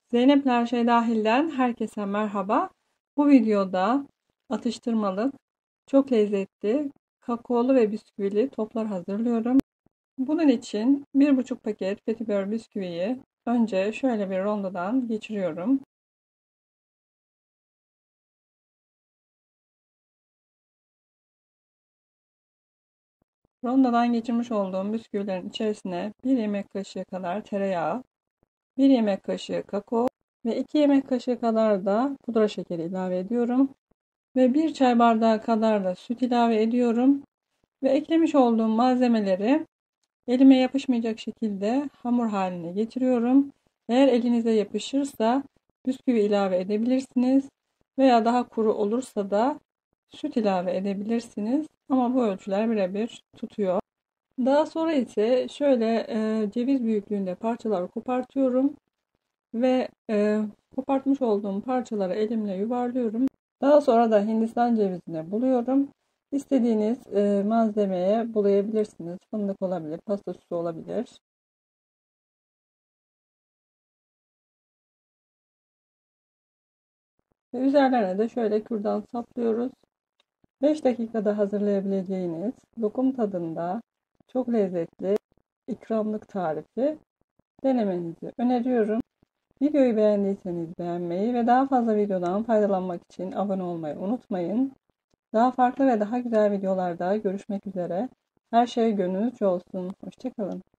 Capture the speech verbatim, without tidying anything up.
Zeynep Her Şey Dahil'den herkese merhaba. Bu videoda atıştırmalık, çok lezzetli, kakaolu ve bisküvili toplar hazırlıyorum. Bunun için bir buçuk paket petibör bisküviyi önce şöyle bir rondodan geçiriyorum. Rondodan geçirmiş olduğum bisküvilerin içerisine bir yemek kaşığı kadar tereyağı, bir yemek kaşığı kakao ve iki yemek kaşığı kadar da pudra şekeri ilave ediyorum. Ve bir çay bardağı kadar da süt ilave ediyorum. Ve eklemiş olduğum malzemeleri elime yapışmayacak şekilde hamur haline getiriyorum. Eğer elinize yapışırsa bisküvi ilave edebilirsiniz. Veya daha kuru olursa da süt ilave edebilirsiniz. Ama bu ölçüler birebir tutuyor. Daha sonra ise şöyle e, ceviz büyüklüğünde parçalar kopartıyorum. Ve e, kopartmış olduğum parçaları elimle yuvarlıyorum. Daha sonra da Hindistan cevizine buluyorum. İstediğiniz e, malzemeye bulayabilirsiniz. Fındık olabilir, pasta süsü olabilir. Ve üzerlerine de şöyle kürdan saplıyoruz. beş dakikada hazırlayabileceğiniz lokum tadında çok lezzetli ikramlık tarifi denemenizi öneriyorum. Videoyu beğendiyseniz beğenmeyi ve daha fazla videodan faydalanmak için abone olmayı unutmayın. Daha farklı ve daha güzel videolarda görüşmek üzere. Her şey gönlünüzce olsun. Hoşça kalın.